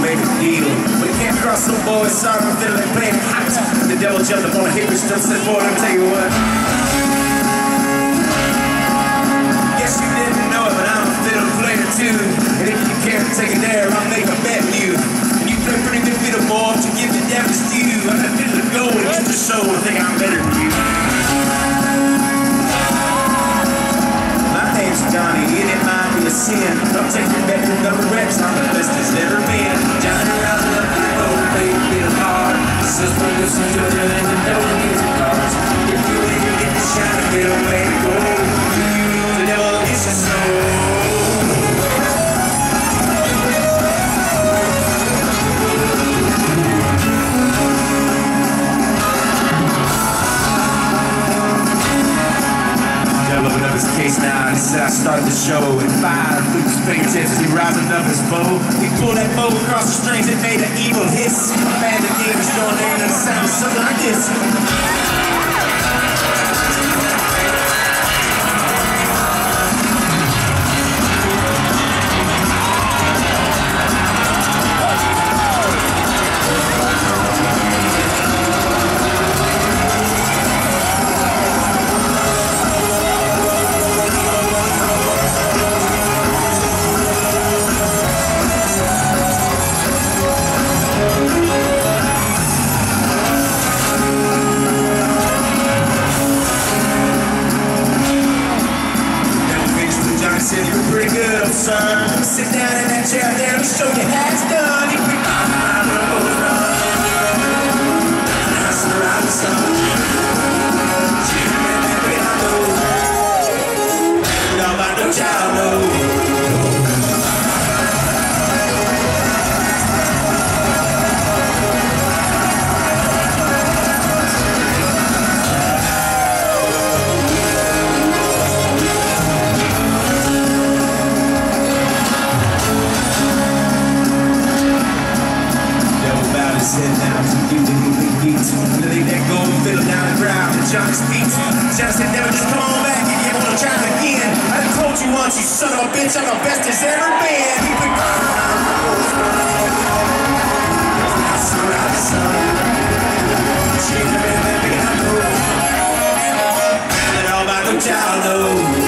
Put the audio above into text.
ready to deal. But he can't cross some boys, sorry, I'm feeling like playing hot. The devil jumped up on a hickory stuff, said, boy, I'll tell you what. Guess you didn't know it, but I'm a fiddle player too. And if you can't take it there, I'll make a bet with you. You play pretty good fiddle, boy, but you give the devil's due. I'm a fiddle to go and get the show, I think I'm better than you. Johnny, it ain't mine be a sin. Don't take your bedroom double reps, I'm the best there's ever been. Johnny rousing up the road, baby, feel hard. Says my listen to the and the devil needs the cards. If you ain't get the shine, a bit of way to go. The devil gets your soul. Now, this is how I started the show. At 5, Luke's fingertips, he rising up his bow. He pulled that bow across the strings, it made an evil hiss. A band of demons joined in and it sounded something like this. Said you were pretty good, old son. Sit down in that chair there and show you how it's done. You can run, dance around the sun. Jimmy, baby, I know. Now I know child know. Sit down to you the moving beats. Lay that gold fiddle down the ground to Johnny's feet. Johnny said, never just come on back if you want to try it again. I told you once, you son of a bitch, I'm the best there's ever been. He been surround the sun. She never let me know. And all about no child knows.